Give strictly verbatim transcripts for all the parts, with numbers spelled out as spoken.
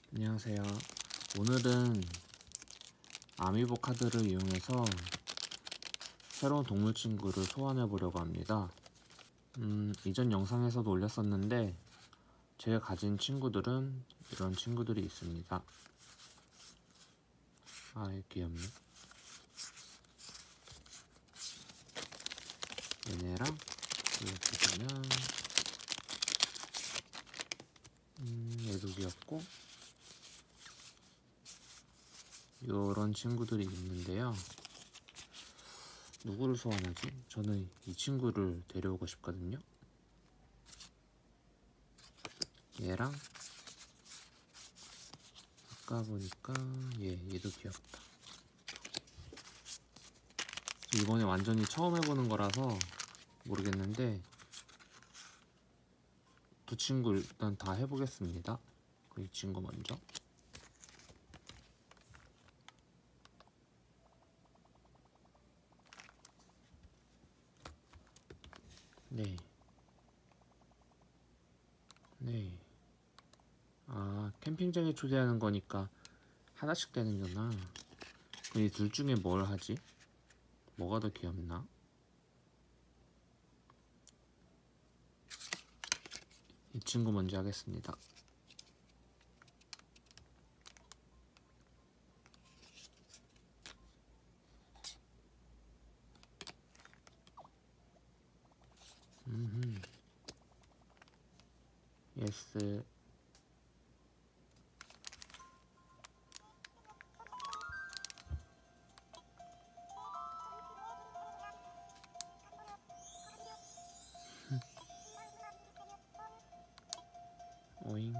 안녕하세요. 오늘은 아미보 카드를 이용해서 새로운 동물 친구를 소환해 보려고 합니다. 음, 이전 영상에서도 올렸었는데 제가 가진 친구들은 이런 친구들이 있습니다. 아, 귀엽네. 얘네랑 이렇게 보면 음, 얘도 귀엽고 요런 친구들이 있는데요. 누구를 소환하지? 저는 이 친구를 데려오고 싶거든요. 얘랑 아까 보니까 얘, 얘도 귀엽다. 이번에 완전히 처음 해보는 거라서 모르겠는데 두 친구 일단 다 해보겠습니다. 이 친구 먼저. 네. 네. 아, 캠핑장에 초대하는 거니까 하나씩 되는구나. 그럼 이 둘 중에 뭘 하지? 뭐가 더 귀엽나? 이 친구 먼저 하겠습니다. 음흠. 예스. 오잉.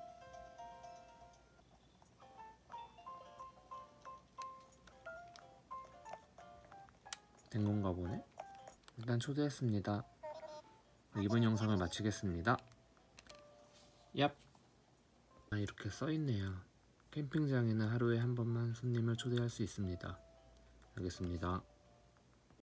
된 건가 보네? 일단 초대했습니다. 이번 영상을 마치겠습니다. 얍! 아, 이렇게 써있네요. 캠핑장에는 하루에 한 번만 손님을 초대할 수 있습니다. 알겠습니다.